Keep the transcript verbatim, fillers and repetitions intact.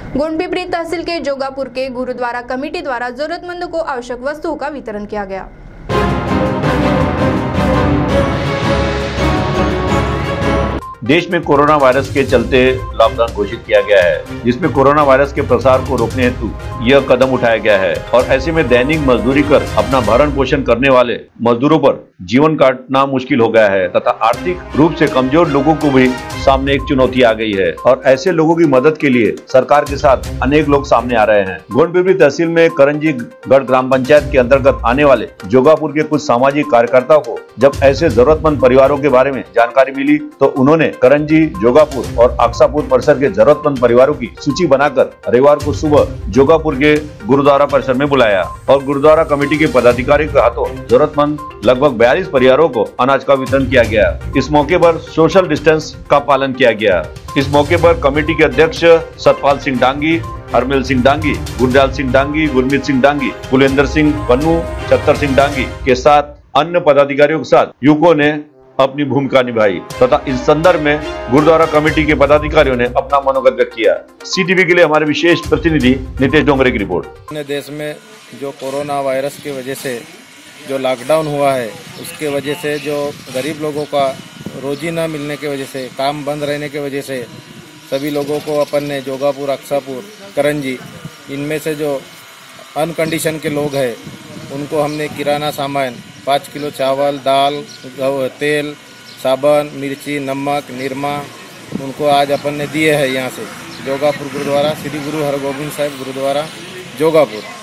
गोंडपिपरी तहसील के जोगापुर के गुरुद्वारा कमेटी द्वारा जरूरतमंदों को आवश्यक वस्तुओं का वितरण किया गया। देश में कोरोना वायरस के चलते लॉकडाउन घोषित किया गया है, जिसमें कोरोना वायरस के प्रसार को रोकने हेतु यह कदम उठाया गया है और ऐसे में दैनिक मजदूरी कर अपना भरण पोषण करने वाले मजदूरों पर जीवन काटना मुश्किल हो गया है तथा आर्थिक रूप से कमजोर लोगों को भी सामने एक चुनौती आ गई है और ऐसे लोगों की मदद के लिए सरकार के साथ अनेक लोग सामने आ रहे हैं। गोंडपिपरी तहसील में करंजी गढ़ ग्राम पंचायत के अंतर्गत आने वाले जोगापुर के कुछ सामाजिक कार्यकर्ताओं को जब ऐसे जरूरतमंद परिवारों के बारे में जानकारी मिली तो उन्होंने करंजी, जोगापुर और अक्सापुर परिसर के जरूरतमंद परिवारों की सूची बनाकर रविवार को सुबह जोगापुर के गुरुद्वारा परिसर में बुलाया और गुरुद्वारा कमेटी के पदाधिकारी के हाथों जरूरतमंद लगभग बयालीस परिवारों को अनाज का वितरण किया गया। इस मौके पर सोशल डिस्टेंस का पालन किया गया। इस मौके पर कमेटी के अध्यक्ष सतपाल सिंह डांगी, हरमिल सिंह डांगी, गुरजाल सिंह डांगी, गुरमीत सिंह डांगी, कुलेंद्र सिंह पन्नू, छत्तर सिंह डांगी के साथ अन्य पदाधिकारियों के साथ युवकों ने अपनी भूमिका निभाई तथा इस संदर्भ में गुरुद्वारा कमेटी के पदाधिकारियों ने अपना मनोगत व्यक्त किया। सीटीवी के लिए हमारे विशेष प्रतिनिधि नितेश डोंगरे की रिपोर्ट। अपने देश में जो कोरोना वायरस की वजह से जो लॉकडाउन हुआ है, उसके वजह से जो गरीब लोगों का रोजी न मिलने की वजह से, काम बंद रहने की वजह से सभी लोगों को अपन ने जोगापुर, अक्सापुर, करंजी, इनमें से जो अनकंडीशन के लोग हैं उनको हमने किराना सामान पाँच किलो चावल, दाल, तेल, साबुन, मिर्ची, नमक, निरमा उनको आज अपन ने दिए हैं। यहाँ से जोगापुर गुरुद्वारा श्री गुरु हरगोबिंद साहिब गुरुद्वारा जोगापुर।